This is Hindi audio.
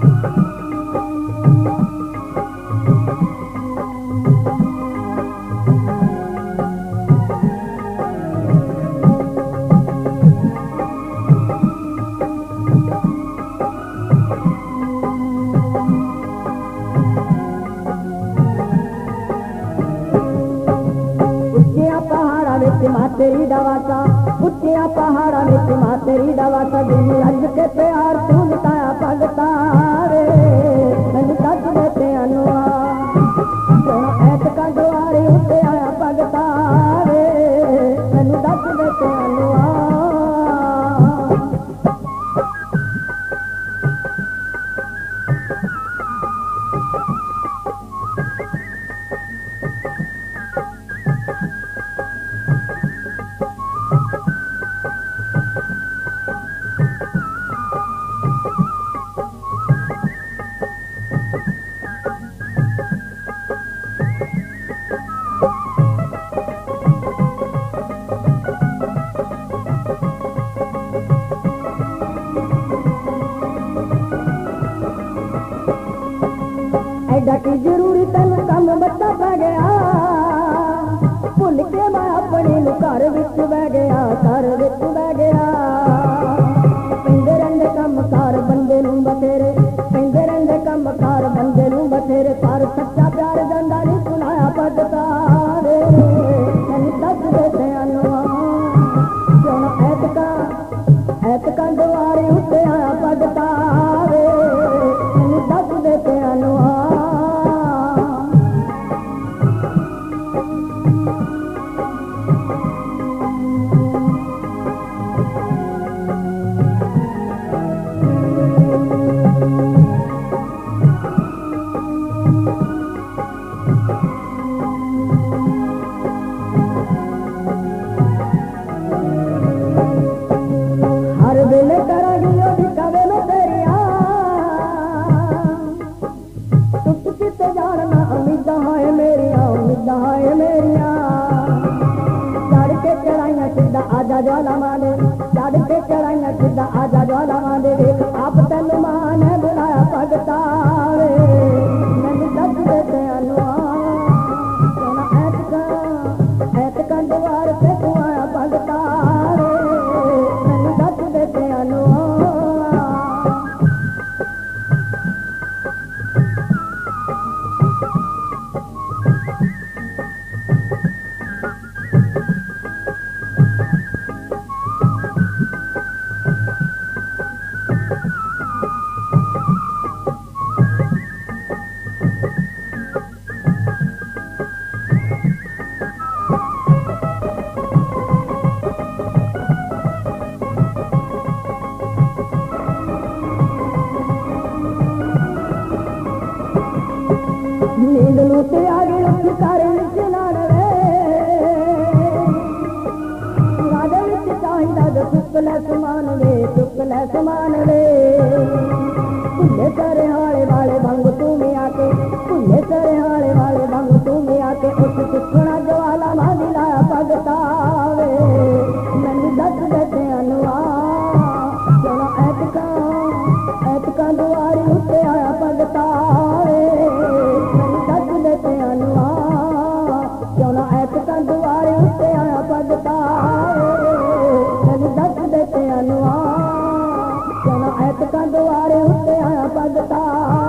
मां तेरी दवासा उच्चिया पहाड़ा विच मां तेरी दवासा जिन्नी अज के प्यार तू लुटाया भगता रे मैनू दस दे ते अनुआ सोना ऐतका दुआरे उत्ते आया भगता रे मैनू दस दे ते अनुआ एडा की जरूरी तेन कम बच्चा पै गया भुल के मैं अपनी नूं घर विच बह गया घर विच बह गया पेंदे रहिंदे कम कार बंदे नूं बथेरे पेंदे रहिंदे कम कार बंदे नूं बथेरे पर सच्चा प्यार जांदा नहीं सुनाया भगता रे मैनूं दस दे ते अनुआ क्यों ऐतका दुआरे उत्ते आया भगता रे मैनूं दस दे ते अनुआ वेले करांगी कवे में तेरिया टुट किते जानना उम्मीदां है मेरिया चढ़ के चढ़ाइया सीधा आजा ज्वाला मांदे चढ़ के चढ़ाइया सीधा आजा ज्वाला मांदे देख आप तेन मां ने बुलाया भगता रे मैनू दस दे ते अनुआ सोना ऐतका दुआर पे तू आया भगता रे मैनू दस दे ते अनुआ नींद लूटे आगे उठ कर निचलान रे राजा विच चाहिदा जो चुकले समान वे भुले करे हाले वाले भंग तू में आके भुले करे हाले वाले भंग तू में आके उस चुकना ज्वाला मां दिलाया भगता वे मैनू दस दे ते अनुआ सोना ऐतका दुआरे उत्ते आया भगता रे ऐतका दुआरे उत्ते आया भगता मैनू दस दे ते अनुआ ऐतका दुआरे उत्ते आया भगता।